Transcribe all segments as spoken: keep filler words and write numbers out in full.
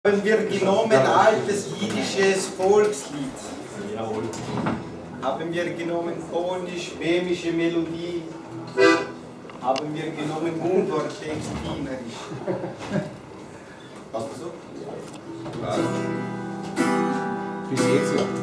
Haben wir genommen altes jiddisches Volkslied. Jawohl. Haben wir genommen polnisch-böhmische Melodie. Haben wir genommen Mundorttext wienerisch. Passt das so? Ja. Bis jetzt ja.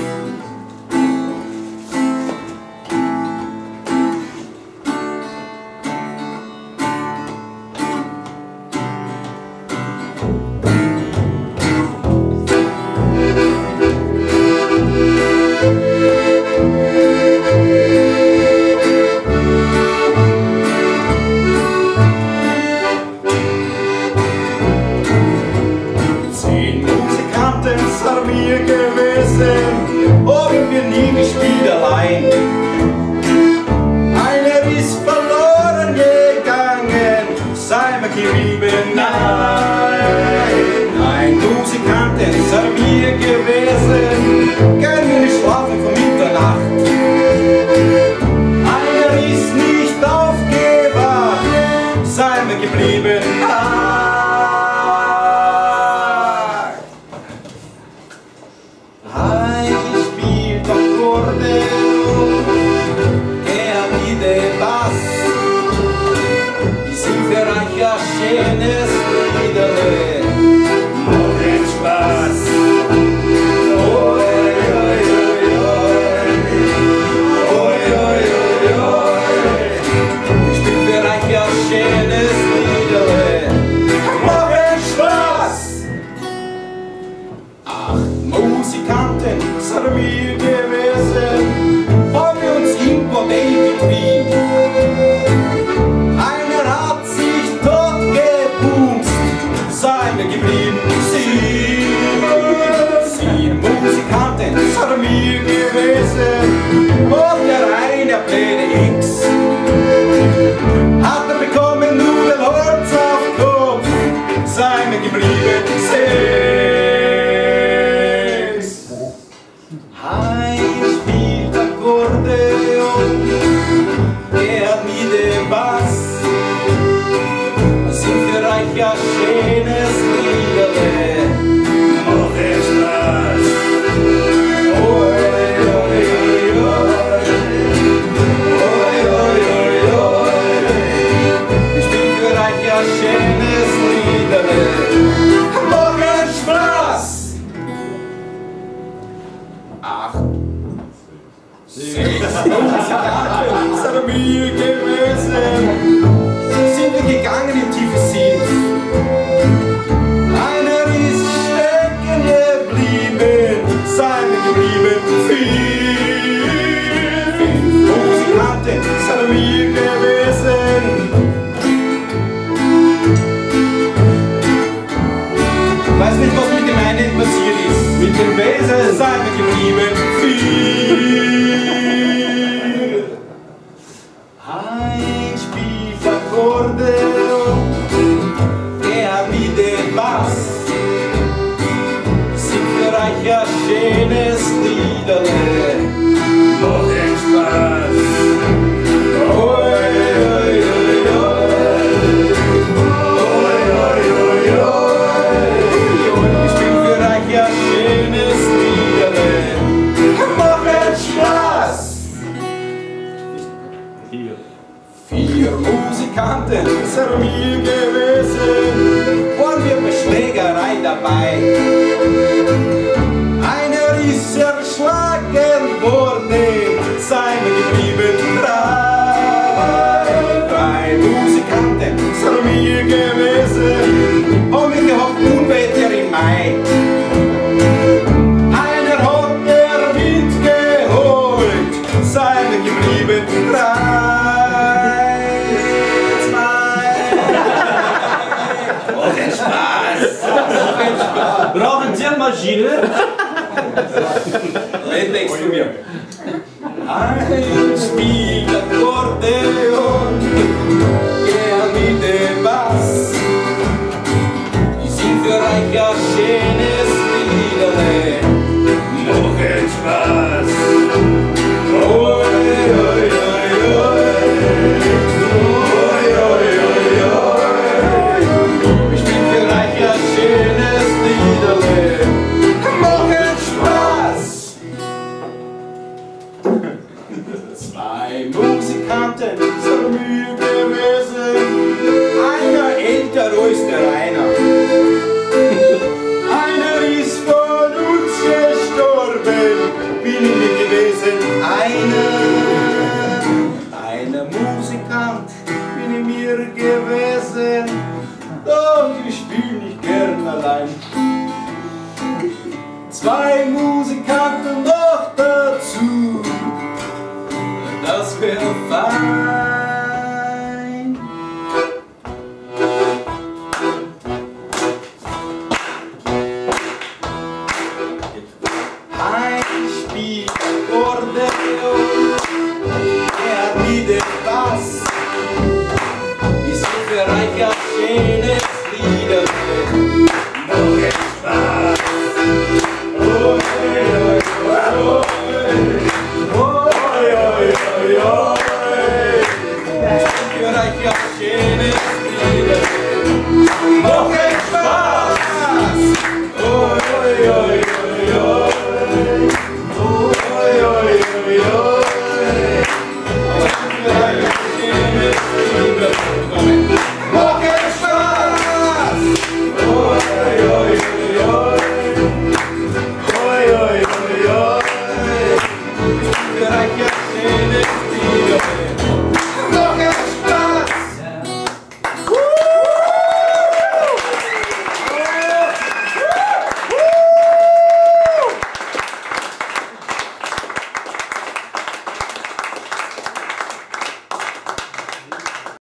Haben wir nie gespielt allein. Einer ist verloren gegangen, sei mir geblieben, nein. Ein Musikant ist an mir gewesen, können wir nicht schlafen von Mitternacht. Einer ist nicht aufgewacht, sei mir geblieben, nein. Schönes Liederle, macht Spaß. Oi, oi, oi, oi. Oi, oi, oi, oi. Ich bin für euch ein schönes Liederle, macht Spaß. Acht Musikanten sind wir gewesen, haben wir uns im Bordell getrieben. Geblieben. Sieben, sieben Musikanten sind mir gewesen und der eine blöde X hat er bekommen nur den Holz auf den Kopf, sei mir geblieben. Sechs, Heinz spielt Akkordeon, er hat nie den Bass. Sind für euch ein schönes Liederle, macht Spaß. Oi, oi, oi, oi. Oi, oi, oi, oi. Ich bin für euch ein schönes Liederle, macht Spaß. Acht, sechs Musikanten sind mir gewesen, sind wir gegangen in tiefe Sinn. Einer ist stecken geblieben, sei mir geblieben. Fünf Musikanten sind mir gewesen. Weiß nicht, was mit dem einen passiert ist. Mit dem Besen sei mir geblieben. Vier. Heinz spielt Akkordeon, er hat nie den Bass. Sind für euch ein schönes Liederle, macht Spaß. Oi, oi, oi, oi. Oi, oi, oi, oi. Ich bin für euch ein schönes Liederle, macht Spaß. Hier. Vier Musikanten sind mir gewesen, waren wir bei Schlägerei dabei. Einer ist erschlagen worden, sei mir geblieben. Drei, drei Musikanten sind mir gewesen, haben wir gehabt Unwetter im Mai. Einer hat der Wind geholt, sei mir geblieben. Drei. Brauchen Sie eine Maschine? Rednext von mir. Ein spielt Akkordeon, er mit dem Bass. Die sind für euch ein schönes Liederle, macht Spaß. Oi, oi, oi, oi. Oi, oi, oi, oi. Ich bin für euch ein schönes Liederle. Zwei Musikanten noch dazu, das wäre fein.